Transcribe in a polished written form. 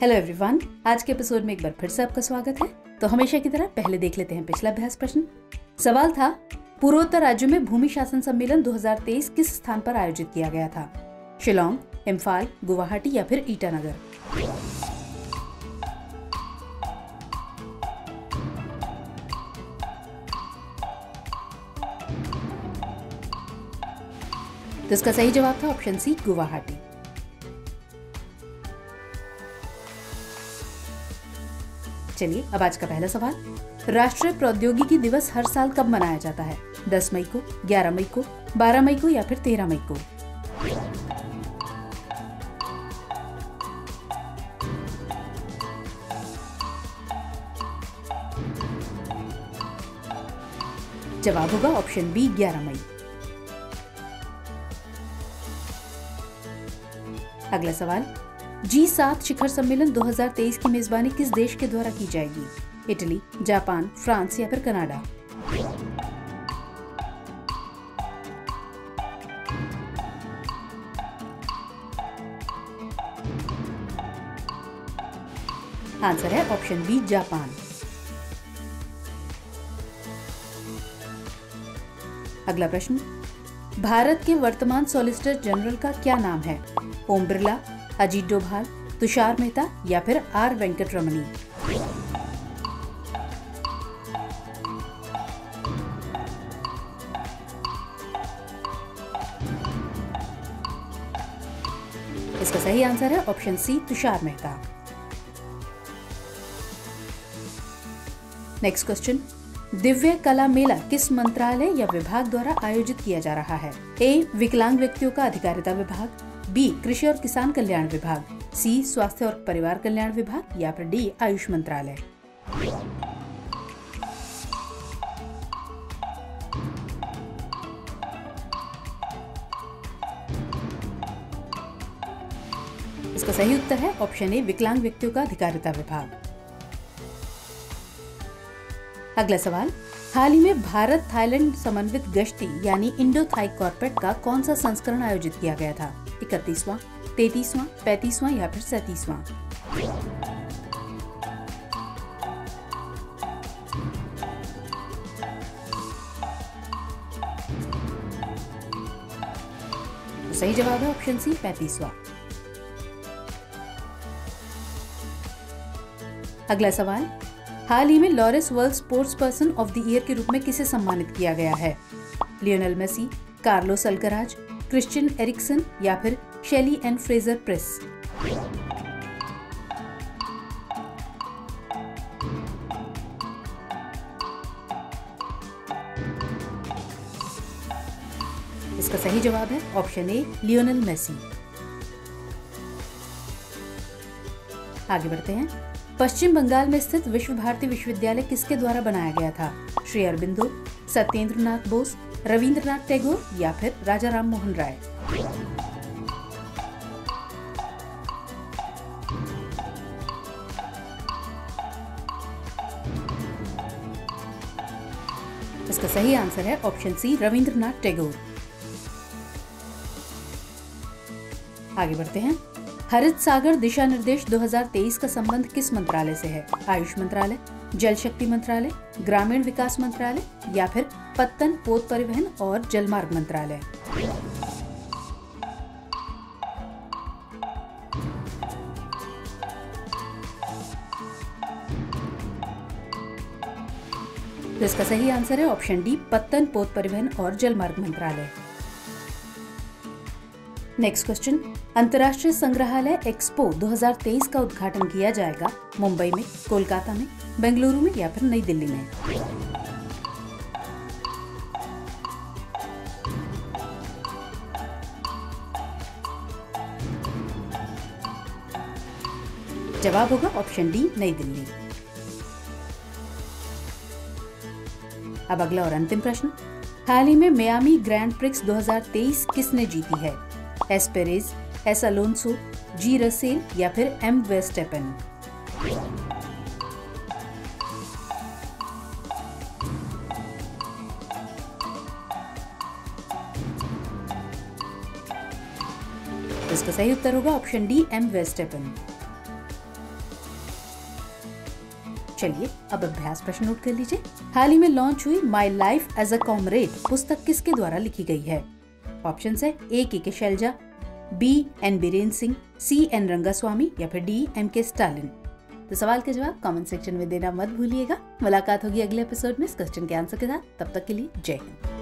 Hello everyone, आज के episode में एक बार फिर से आपका स्वागत है। तो हमेशा की तरह पहले देख लेते हैं पिछला अभ्यास प्रश्न। सवाल था, पूर्वोत्तर राज्यों में भूमि शासन सम्मेलन 2023 किस स्थान पर आयोजित किया गया था? शिलोंग, इम्फाल, गुवाहाटी या फिर ईटानगर? तो इसका सही जवाब था ऑप्शन सी, गुवाहाटी। चलिए अब आज का पहला सवाल। राष्ट्रीय प्रौद्योगिकी दिवस हर साल कब मनाया जाता है? 10 मई को, 11 मई को, 12 मई को या फिर 13 मई को? जवाब होगा ऑप्शन बी, 11 मई। अगला सवाल, G7 शिखर सम्मेलन 2023 की मेजबानी किस देश के द्वारा की जाएगी? इटली, जापान, फ्रांस या फिर कनाडा? आंसर है ऑप्शन बी, जापान। अगला प्रश्न, भारत के वर्तमान सॉलिसिटर जनरल का क्या नाम है? ओम बिरला, अजीत डोभाल, तुषार मेहता या फिर आर वेंकटरमणी? इसका सही आंसर है option C, Tushar Mehta. Next question, Divya Kala मेला किस मंत्रालय या विभाग द्वारा आयोजित किया जा रहा है? ए, विकलांग व्यक्तियों का अधिकारिता विभाग, बी, कृषि और किसान कल्याण विभाग, सी, स्वास्थ्य और परिवार कल्याण विभाग या फिर डी, आयुष मंत्रालय? इसका सही उत्तर है ऑप्शन ए, विकलांग व्यक्तियों का अधिकारिता विभाग। अगला सवाल, हाल ही में भारत थाईलैंड समन्वित गश्ती यानी इंडो थाई कॉर्पेट का कौन सा संस्करण आयोजित किया गया था? 31वां, 33वां, 35वां या फिर 37वां? तो सही जवाब है ऑप्शन सी, 35वां। अगला सवाल, हाल ही में Laureus world sports person of the year के रूप में किसे सम्मानित किया गया है? Lionel Messi, Carlos Alcaraz, Christian Eriksen या फिर शेली एंड फ्रेजर प्रेस? इसका सही जवाब है ऑप्शन ए, लियोनेल मेसी। आगे बढ़ते हैं। पश्चिम बंगाल में स्थित विश्व भारती विश्वविद्यालय किसके द्वारा बनाया गया था? श्री अरबिंदो, सत्येंद्रनाथ बोस, रविंद्रनाथ टैगोर या फिर राजा राम मोहन राय? इसका सही आंसर है ऑप्शन सी, रविंद्रनाथ टैगोर। आगे बढ़ते हैं। हरित सागर दिशा निर्देश 2023 का संबंध किस मंत्रालय से है? आयुष मंत्रालय, जल शक्ति मंत्रालय, ग्रामीण विकास मंत्रालय या फिर पत्तन, पोत परिवहन और जलमार्ग मंत्रालय? तो इसका सही आंसर है ऑप्शन डी, पत्तन, पोत परिवहन और जलमार्ग मंत्रालय। नेक्स्ट क्वेश्चन, अंतर्राष्ट्रीय संग्रहालय एक्सपो 2023 का उद्घाटन किया जाएगा मुंबई में, कोलकाता में, बेंगलुरु में या फिर नई दिल्ली में? जवाब होगा ऑप्शन डी, नई दिल्ली। अब अगला और अंतिम प्रश्न, हाल ही में मियामी ग्रैंड प्रिक्स 2023 किसने जीती है? S Perez, S Alonso, G Russell या फिर एम वेस्टेपेन? इसका सही उत्तर होगा ऑप्शन डी, एम वेस्टेपेन। चलिए अब अभ्यास प्रश्न नोट कर लीजिए। हाल ही में लॉन्च हुई my life as a comrade पुस्तक किसके द्वारा लिखी गई है? ऑप्शन है A K Shailaja, B N Biren Singh, C N Rangaswamy या फिर डी एम के स्टालिन। तो सवाल के जवाब कमेंट सेक्शन में देना मत भूलिएगा। मुलाकात होगी अगले एपिसोड में इस क्वेश्चन के आंसर के साथ। तब तक के लिए जय हिंद।